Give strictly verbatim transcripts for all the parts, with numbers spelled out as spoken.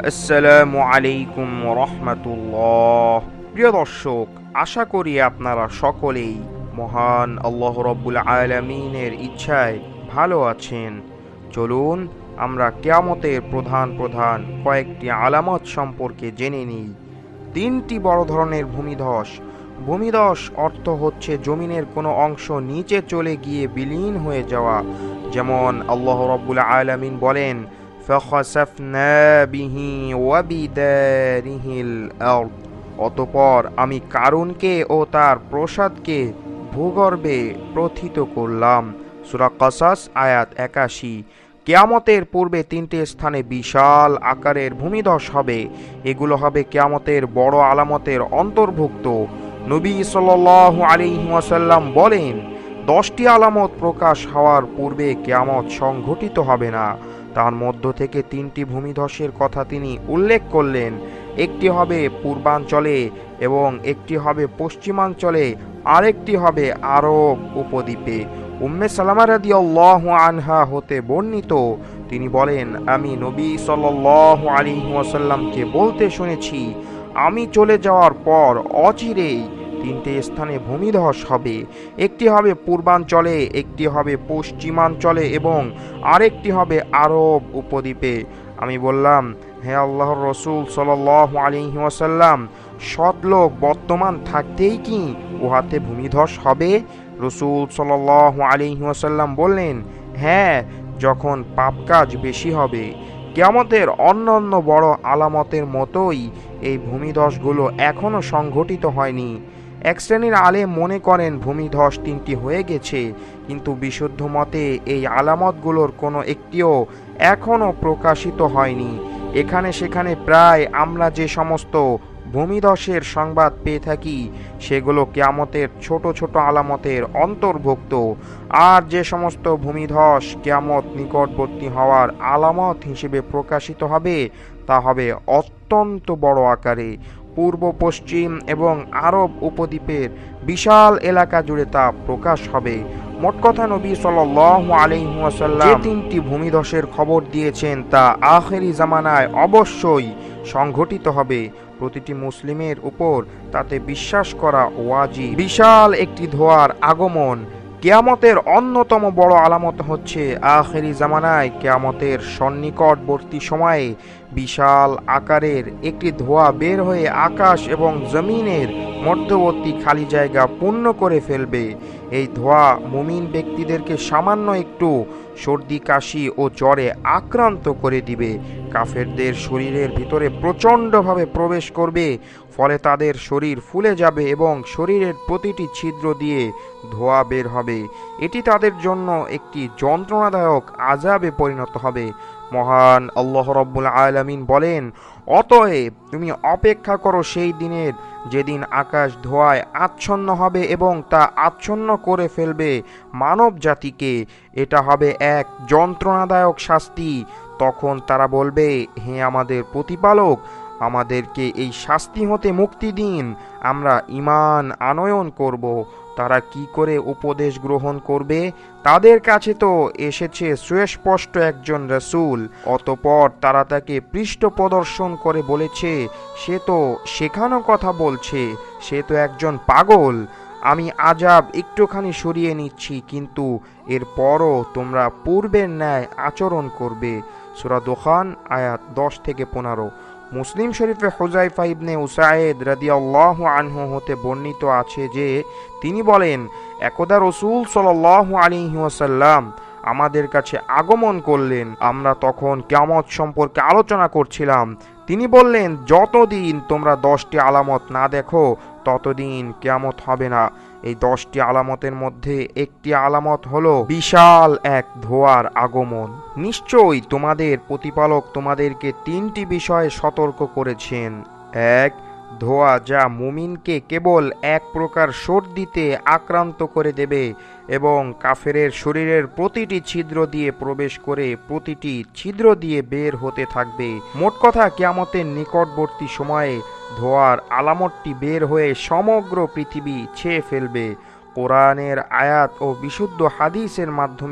আসসালামু আলাইকুম রহমতুল্লাহ। প্রিয় দর্শক, আশা করি আপনারা সকলেই মহান আল্লাহ রব্বুল আলামিনের ইচ্ছায় ভালো আছেন। চলুন আমরা কিয়ামতের প্রধান প্রধান কয়েকটি আলামত সম্পর্কে জেনে নিই। তিনটি বড় ধরনের ভূমিধস। ভূমিধস অর্থ হচ্ছে জমিনের কোনো অংশ নিচে চলে গিয়ে বিলীন হয়ে যাওয়া। যেমন আল্লাহ রব্বুল আলামিন বলেন, فَخَسَفْنَا بِهِ وَبِدَارِهِ الْأَرْضِ। অতঃপর আমি কারুনকে ও তার প্রসাদকে ভূগর্ভে প্রথিত করলাম। সূরা কসাস আয়াত একাশি। কিয়ামতের পূর্বে তিনটে স্থানে বিশাল আকারের ভূমিধস হবে। এগুলো হবে কিয়ামতের বড় আলামতের অন্তর্ভুক্ত। নবী সাল্লাল্লাহু আলাইহি ওয়াসাল্লাম বলেন, দশটি আলামত প্রকাশ হওয়ার পূর্বে কিয়ামত সংঘটিত হবে না। তার মধ্য থেকে তিনটি ভূমিধসের কথা তিনি উল্লেখ করলেন। একটি হবে পূর্বাঞ্চলে এবং একটি হবে পশ্চিমাঞ্চলে, আরেকটি হবে আরব উপদ্বীপে। উম্মে সালামা রাদিয়াল্লাহু আনহা হতে বর্ণিত, তিনি বলেন, আমি নবী সাল্লাল্লাহু আলাইহি ওয়াসাল্লামকে বলতে শুনেছি, আমি চলে যাওয়ার পর অচিরেই তিনটে স্থানে ভূমিধস হবে। একটি হবে পূর্বাঞ্চলে, একটি হবে পশ্চিমাঞ্চলে এবং আরেকটি হবে আরব উপদ্বীপে। আমি বললাম, হে আল্লাহর রসুল সাল্লাল্লাহু আলাইহি ওয়াসাল্লাম, সৎ লোক বর্তমান থাকতেই কি উহাতে ভূমিধস হবে? রসুল সাল্লাল্লাহু আলাইহি ওয়াসাল্লাম বললেন, হ্যাঁ, যখন পাপ কাজ বেশি হবে। কিয়ামতের অন্যান্য বড় আলামতের মতোই এই ভূমিধসগুলো এখনও সংঘটিত হয়নি। এক শ্রেণীর আলেম মনে করেন ভূমিধস তিনটি হয়ে গেছে, কিন্তু বিশুদ্ধ মতে এই আলামতগুলোর কোনো একটিও এখনও প্রকাশিত হয়নি। এখানে সেখানে প্রায় আমরা যে সমস্ত ভূমিধসের সংবাদ পেয়ে থাকি সেগুলো কিয়ামতের ছোট ছোট আলামতের অন্তর্ভুক্ত। আর যে সমস্ত ভূমিধস কিয়ামত নিকটবর্তী হওয়ার আলামত হিসেবে প্রকাশিত হবে তা হবে অত্যন্ত বড় আকারে। পূর্ব, পশ্চিম এবং আরব উপদ্বীপের বিশাল এলাকা জুড়ে তা প্রকাশ হবে। মোট কথা, নবী সাল্লাল্লাহু আলাইহি ওয়াসাল্লাম যে তিনটি ভূমিধসের খবর দিয়েছেন তা আখেরি জামানায় অবশ্যই সংঘটিত হবে। প্রতিটি মুসলিমের উপর তাতে বিশ্বাস করা ওয়াজিব। বিশাল একটি ধোঁয়ার আগমন। কিয়ামতের অন্যতম বড় আলামত হচ্ছে আখেরি জামানায় কিয়ামতের সন্নিকটবর্তী সময়ে বিশাল আকারের একটি ধোঁয়া বের হয়ে আকাশ এবং জমিনের মধ্যবর্তী খালি জায়গা পূর্ণ করে ফেলবে। এই ধোঁয়া মুমিন ব্যক্তিদেরকে সামান্য একটু সর্দি, কাশি ও জ্বরে আক্রান্ত করে দিবে। কাফেরদের শরীরের ভিতরে প্রচণ্ডভাবে প্রবেশ করবে, ফলে তাদের শরীর ফুলে যাবে এবং শরীরের প্রতিটি ছিদ্র দিয়ে ধোঁয়া বের হবে। এটি তাদের জন্য একটি যন্ত্রণাদায়ক আযাবে পরিণত হবে। মহান আল্লাহ রব্বুল আলামিন বলেন, অতএব তুমি অপেক্ষা করো সেই দিনের, যেদিন আকাশ ধোঁয়ায় আচ্ছন্ন হবে এবং তা আচ্ছন্ন করে ফেলবে মানব জাতিকে। এটা হবে এক যন্ত্রণাদায়ক শাস্তি। তখন তারা বলবে, হে আমাদের প্রতিপালক, আমাদেরকে এই শাস্তি হতে মুক্তি দিন, আমরা ঈমান আনয়ন করব। তারা কি করে উপদেশ গ্রহণ করবে? তাদের কাছে তো এসেছে সুস্পষ্ট একজন রাসূল। অতঃপর তারা তাকে পৃষ্ঠ প্রদর্শন করে বলেছে, সে তো শেখানো কথা বলছে, সে তো একজন পাগল। আমি আযাব একটুখানি সরিয়ে নিচ্ছি, কিন্তু এরপরও তোমরা পূর্বের ন্যায় আচরণ করবে। সূরা দুখান আয়াত দশ থেকে পনেরো। মুসলিম শরীফে হুযায়ফা ইবনে উসাইদ রাদিয়াল্লাহু আনহু হতে বর্ণিত আছে যে, তিনি বলেন, একদা রাসূল সাল্লাল্লাহু আলাইহি ওয়াসাল্লাম আমাদের কাছে আগমন করলেন। আমরা তখন কিয়ামত সম্পর্কে আলোচনা করছিলাম। তিনি বললেন, যতদিন তোমরা দশটি আলামত না দেখো ততদিন কিয়ামত হবে না। এই দশটি আলামতের মধ্যে একটি আলামত হলো বিশাল এক ধোঁয়ার আগমন। নিশ্চয়ই তোমাদের প্রতিপালক তোমাদেরকে তিনটি বিষয়ে সতর্ক করেছেন। এক, ধোঁয়া যা মুমিনকে কেবল এক প্রকার সর্দিতে আক্রান্ত করে দেবে এবং কাফেরের শরীরের প্রতিটি ছিদ্র দিয়ে প্রবেশ করে প্রতিটি ছিদ্র দিয়ে বের হতে থাকবে। মোট কথা, কিয়ামতের নিকটবর্তী সময়ে ধোঁয়ার আলামতটি বের হয়ে সমগ্র পৃথিবী ছেয়ে ফেলবে। কোরআনের আয়াত ও বিশুদ্ধ হাদিসের মাধ্যমে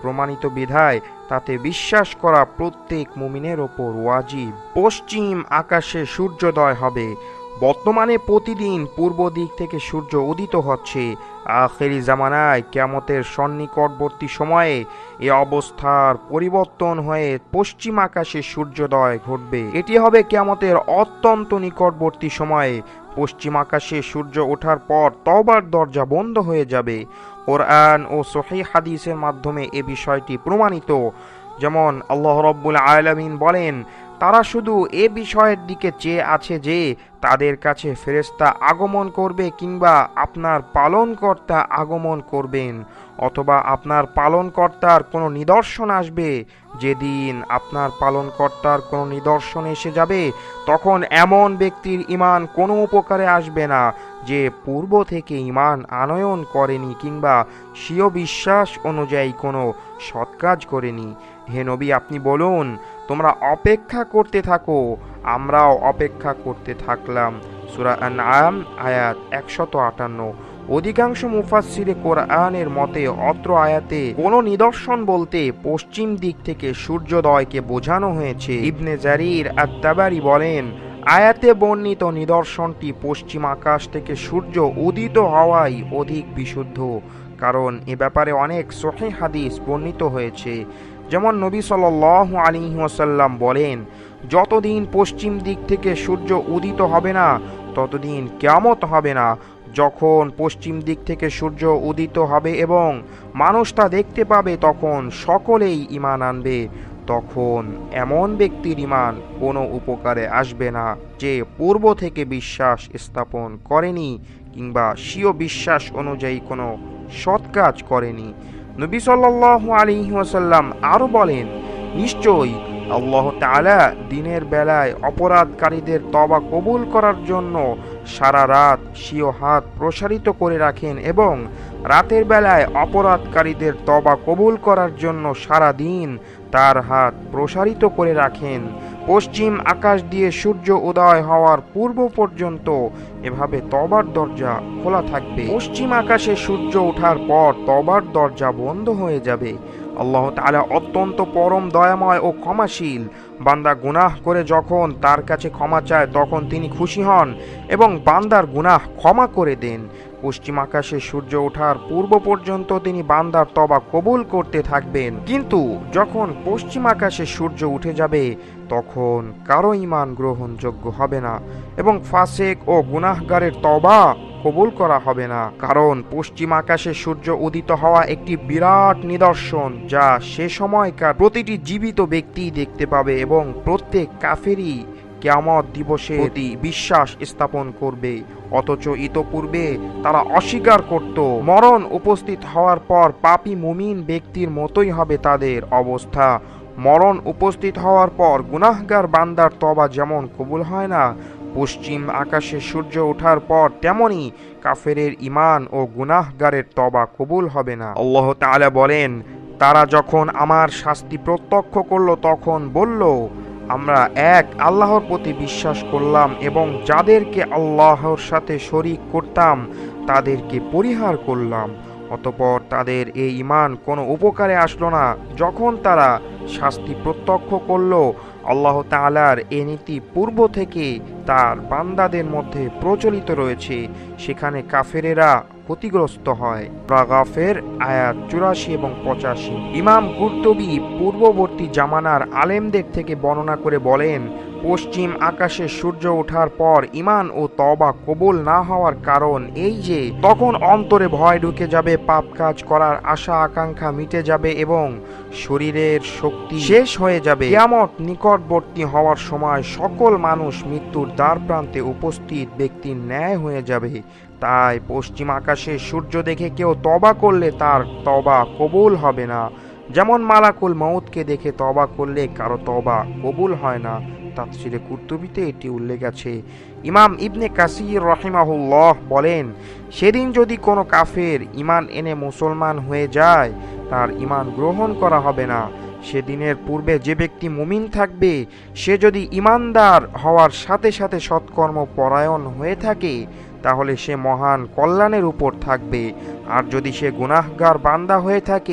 প্রমাণিত বিধায় তাতে বিশ্বাস করা প্রত্যেক মুমিনের ওপর ওয়াজিব। পশ্চিম আকাশে সূর্যোদয় হবে। বর্তমানে প্রতিদিন পূর্ব দিক থেকে সূর্য উদিত হচ্ছে। আখেরি জামানায় কিয়ামতের সন্নিকটবর্তী সময়ে এ অবস্থার পরিবর্তন হয়ে পশ্চিম আকাশে সূর্যোদয় ঘটবে। এটি হবে কিয়ামতের অত্যন্ত নিকটবর্তী সময়ে। পশ্চিম আকাশে সূর্য ওঠার পর তওবার দরজা বন্ধ হয়ে যাবে। কোরআন ও সহিহ হাদিসের মাধ্যমে এ বিষয়টি প্রমাণিত। যেমন আল্লাহ রাব্বুল আলামিন বলেন, তারা শুধু এ বিষয়ের দিকে চেয়ে আছে যে তাদের কাছে ফেরেশতা আগমন করবে কিংবা আপনার পালনকর্তা আগমন করবেন, অথবা আপনার পালনকর্তার কোনো নিদর্শন আসবে। যেদিন আপনার পালনকর্তার কোনো নিদর্শন এসে যাবে তখন এমন ব্যক্তির ঈমান কোনো উপকারে আসবে না যে পূর্ব থেকে ঈমান আনয়ন করেনি কিংবা স্বীয় বিশ্বাস অনুযায়ী কোনো সৎকাজ করেনি। হে নবী, আপনি বলুন, তোমরা অপেক্ষা করতে থাকো, আমরাও অপেক্ষা করতে থাকলাম। সূরা আনআম আয়াত একশত আটান্ন। অধিকাংশ মুফাসসিরে কোরআনের মতে অত্র আয়াতে কোনো নিদর্শন বলতে পশ্চিম দিক থেকে সূর্যোদয়কে বোঝানো হয়েছে। ইবনে জারির আত-তাবারি বলেন, আয়াতে বর্ণিত নিদর্শনটি পশ্চিম আকাশ থেকে সূর্য উদিত হওয়াই অধিক বিশুদ্ধ, কারণ এ ব্যাপারে অনেক সহিহ হাদিস বর্ণিত হয়েছে। যেমন নবী সাল্লাল্লাহু আলাইহি ওয়াসাল্লাম বলেন, যতদিন পশ্চিম দিক থেকে সূর্য উদিত হবে না ততদিন কিয়ামত হবে না। যখন পশ্চিম দিক থেকে সূর্য উদিত হবে এবং মানুষ তা দেখতে পাবে তখন সকলেই ঈমান আনবে। তখন এমন ব্যক্তির ঈমান কোনো উপকারে আসবে না যে পূর্ব থেকে বিশ্বাস স্থাপন করেনি কিংবা স্বীয় বিশ্বাস অনুযায়ী কোনো সৎ কাজ করেনি। নবী সাল্লাল্লাহু আলাইহি ওয়াসাল্লাম আরও বলেন, নিশ্চয়ই আল্লাহ তাআলা দিনের বেলায় অপরাধকারীদের তওবা কবুল করার জন্য সারা রাত স্বীয় হাত প্রসারিত করে রাখেন এবং রাতের বেলায় অপরাধকারীদের তওবা কবুল করার জন্য সারা দিন তার হাত প্রসারিত করে রাখেন। পশ্চিম আকাশ দিয়ে সূর্য উদয় হওয়ার পূর্ব পর্যন্ত এভাবে তওবার দরজা খোলা থাকবে। পশ্চিম আকাশে সূর্য ওঠার পর তওবার দরজা বন্ধ হয়ে যাবে। আল্লাহ তাআলা অত্যন্ত পরম দয়াময় ও ক্ষমাশীল। বান্দা গুনাহ করে যখন তার কাছে ক্ষমা চায় তখন তিনি খুশি হন এবং বান্দার গুনাহ ক্ষমা করে দেন। পশ্চিম আকাশে সূর্য ওঠার পূর্ব পর্যন্ত তিনি বান্দার তওবা কবুল করতে থাকবেন, কিন্তু যখন পশ্চিম আকাশে সূর্য উঠে যাবে তখন কারো ঈমান গ্রহণযোগ্য হবে না এবং ফাসিক ও গুনাহগারের তওবা কবুল করা হবে না। কারণ পশ্চিম আকাশে সূর্য উদিত হওয়া একটি বিরাট নিদর্শন যা সে সময়কার প্রতিটি জীবিত ব্যক্তি দেখতে পাবে এবং প্রত্যেক কাফেরই কিয়ামত দিবসে প্রতি বিশ্বাস স্থাপন করবে। অথচ ইতপূর্বে তারা অস্বীকার করত। মরণ উপস্থিত হওয়ার পর পাপী মুমিন ব্যক্তির মতোই হবে তাদের অবস্থা। মরণ উপস্থিত হওয়ার পর গুনাহগার বান্দার তওবা যেমন কবুল হয় না, পশ্চিম আকাশে সূর্য ওঠার পর তেমনি কাফেরের ঈমান ও গুনাহগারের তওবা কবুল হবে না। আল্লাহ তাআলা বলেন, তারা যখন আমার শাস্তি প্রত্যক্ষ করল তখন বলল, আমরা এক আল্লাহর প্রতি বিশ্বাস করলাম এবং যাদেরকে আল্লাহর সাথে শরীক করতাম তাদেরকে পরিহার করলাম। অতঃপর তাদের এই ঈমান কোনো উপকারে আসলো না যখন তারা শাস্তি প্রত্যক্ষ করল। আল্লাহ তাআলার এ নীতি পূর্ব থেকে তার বান্দাদের মধ্যে প্রচলিত রয়েছে, সেখানে কাফেরেরা ক্ষতিগ্রস্ত হয়। সূরা গাফির আয়াত চুরাশি এবং পঁচাশি। ইমাম কুরতুবী পূর্ববর্তী জামানার আলেমদের থেকে বর্ণনা করে বলেন, পশ্চিম আকাশে সূর্য ওঠার পর ঈমান ও তওবা কবুল না হওয়ার কারণ এই যে তখন অন্তরে ভয় ঢুকে যাবে, পাপ কাজ করার আশা আকাঙ্ক্ষা মিটে যাবে এবং শরীরের শক্তি শেষ হয়ে যাবে। কিয়ামত নিকটবর্তী হওয়ার সময় সকল মানুষ মৃত্যুর দ্বার প্রান্তে উপস্থিত ব্যক্তির ন্যায় হয়ে যাবে। তাই পশ্চিম আকাশে সূর্য দেখে কেউ তওবা করলে তার তওবা কবুল হবে না, যেমন মালাকুল মউতকে দেখে তওবা করলে কারো তওবা কবুল হয় না। তাফসিরে কুরতুবীতে এটি উল্লেখ আছে। ইমাম ইবনে কাসির রাহিমাহুল্লাহ বলেন, সেদিন যদি কোনো কাফের ঈমান এনে মুসলমান হয়ে যায় তার ঈমান গ্রহণ করা হবে না। সেদিনের পূর্বে যে ব্যক্তি মুমিন থাকবে সে যদি ঈমানদার হওয়ার সাথে সাথে সৎকর্ম পরায়ণ হয়ে থাকে তাহলে সে মহান কল্যাণের উপর থাকবে, আর যদি সে গুনাহগার বান্দা হয়ে থাকে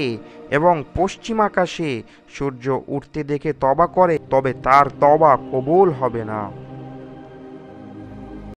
এবং পশ্চিম আকাশে সূর্য উঠতে দেখে তওবা করে, তবে তার তওবা কবুল হবে না।